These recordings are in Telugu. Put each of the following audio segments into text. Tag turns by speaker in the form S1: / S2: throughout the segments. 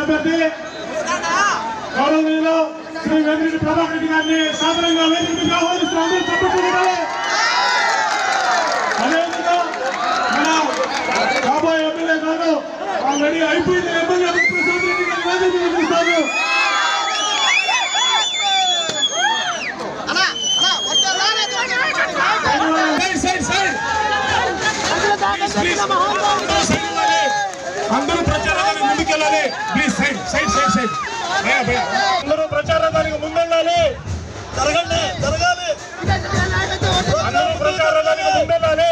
S1: అభ్యర్థి గౌరవనీయులు శ్రీ వెంకటరెడ్డి ప్రభాకర్ రెడ్డి గారిని సాధారణంగా వేదికగా ఆహ్వానిస్తున్నాము. అదేవిధంగా మన కాబోయే ఎమ్మెల్యే గారు ఆల్రెడీ అయిపోయింది ఎమ్మెల్యే ప్రసాద్ రెడ్డి గారి వేదికగా చూస్తారు. అందరూ ప్రచారానికి ముందుకెళ్ళాలి. Please side side side side అందరూ ప్రచారానికి ముందెళ్ళాలి. జరగాలి అందరూ ప్రచారానికి ముందెళ్ళాలి.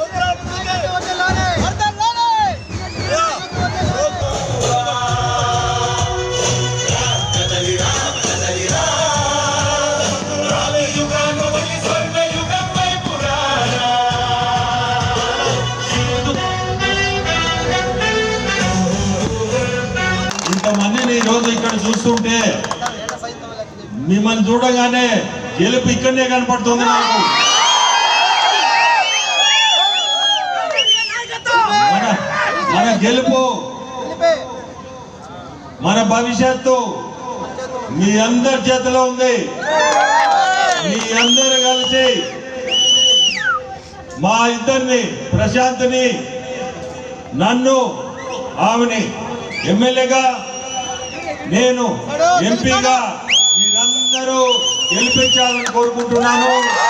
S2: ఇంతమందిని ఈరోజు ఇక్కడ చూస్తుంటే మిమ్మల్ని చూడగానే గెలుపు ఇక్కడనే కనపడుతుంది నాకు. మన గెలుపు మన భవిష్యత్తు మీ అందరి చేతిలో ఉంది. మీ అందరు కలిసి మా ఇద్దరిని ప్రశాంత్ని నన్ను ఆమెని ఎమ్మెల్యేగా నేను ఎంపీగా మీరందరూ గెలిపించాలని కోరుకుంటున్నాను.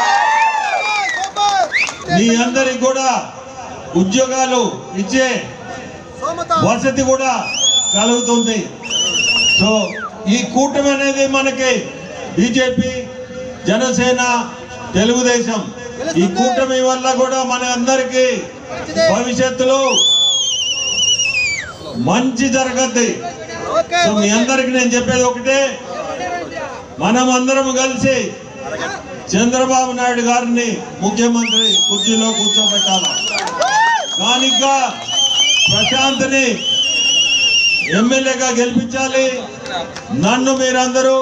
S2: మీ అందరికి కూడా ఉద్యోగాలు ఇచ్చే వసతి కూడా కలుగుతుంది. సో ఈ కూటమి అనేది మనకి బీజేపీ, జనసేన, తెలుగుదేశం ఈ కూటమి వల్ల కూడా మన అందరికీ భవిష్యత్తులో మంచి జరగద్ది. సో మీ అందరికి నేను చెప్పేది ఒకటే, మనం అందరం కలిసి చంద్రబాబు నాయుడు గారిని ముఖ్యమంత్రి కుర్చీలో కూర్చోబెట్టాలి. దానిగా ప్రశాంత్ని ఎమ్మెల్యేగా గెలిపించాలి. నన్ను మీరందరూ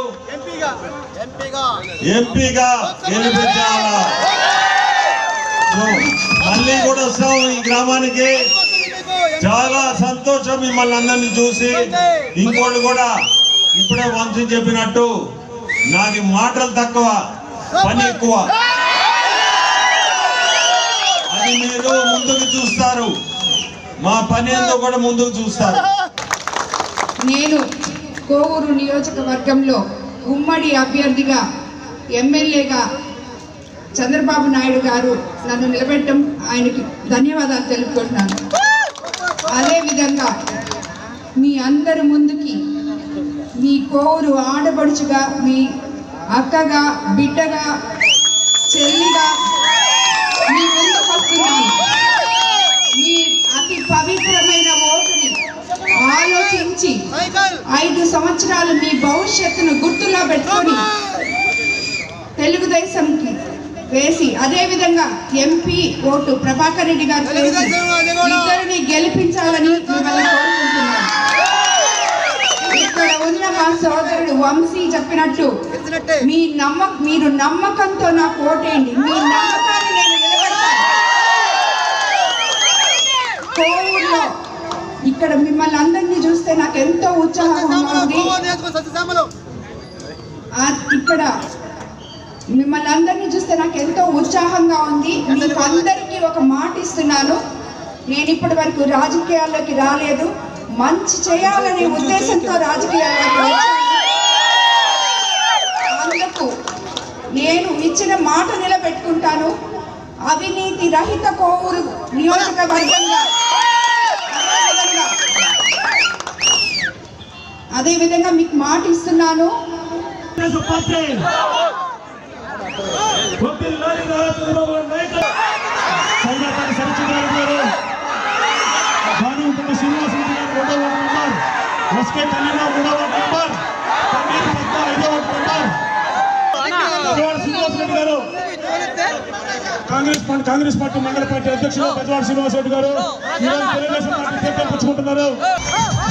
S2: ఎంపీగా గెలిపించాలా. సో మళ్ళీ కూడా వస్తాం ఈ గ్రామానికి. చాలా సంతోషం మిమ్మల్ని అందరినీ చూసి. ఇంకోటి కూడా ఇప్పుడే వంశీ చెప్పినట్టు నాది మాటలు తక్కువ, పని ఎక్కువ. అది మీరు ముందుకు చూస్తారు, మా పని ఏందో కూడా ముందుకు చూస్తారు.
S3: నేను కోవూరు నియోజకవర్గంలో ఉమ్మడి అభ్యర్థిగా ఎమ్మెల్యేగా చంద్రబాబు నాయుడు గారు నన్ను నిలబెట్టడం ఆయనకి ధన్యవాదాలు తెలుపుకుంటున్నాను. అదేవిధంగా మీ అందరి ముందుకి మీ కోవూరు ఆడపడుచుగా, మీ అక్కగా, బిడ్డగా, చెల్లిగా మీ ముందుకు వస్తున్నాను. మీ అతి పవిత్రమైన ఓటుని ఆలోచించి 5 సంవత్సరాలు మీ భవిష్యత్తును గుర్తులో పెట్టుకొని తెలుగుదేశంకి వేసి, అదేవిధంగా ఎంపీ ఓటు ప్రభాకర్ రెడ్డి గారు వేసి ఇద్దరిని గెలిపించాలని మిమ్మల్ని కోరుకుంటున్నాను. ఇక్కడ ఉన్న మా సోదరుడు వంశీ చెప్పినట్టు మీరు నమ్మకంతో నాకు ఓటేయండి. మీ నమ్మకాన్ని నేను నిలబెడతాను. కోవూరులో ఇక్కడ మిమ్మల్ని అందరినీ చూస్తే నాకు ఎంతో ఉత్సాహంగా ఉంది. ఇక్కడ మిమ్మల్ని అందరినీ చూస్తే నాకు ఎంతో ఉత్సాహంగా ఉంది. మీకు అందరికీ ఒక మాట ఇస్తున్నాను. నేను ఇప్పటి వరకు రాజకీయాల్లోకి రాలేదు, మంచి చేయాలనే ఉద్దేశంతో రాజకీయాల్లోకి వచ్చాను. అందుకు నేను ఇచ్చిన మాట నిలబెట్టుకుంటాను. అవినీతి రహిత కోవూరు నియోజకవర్గంగా అదేవిధంగా మీకు మాట ఇస్తున్నాను.
S1: కాంగ్రెస్ పార్టీ మండల పార్టీ అధ్యక్షులు పెద్దవాడ శ్రీనివాస్ రెడ్డి గారు తెలుగుదేశం పార్టీ పుచ్చుకుంటున్నారు.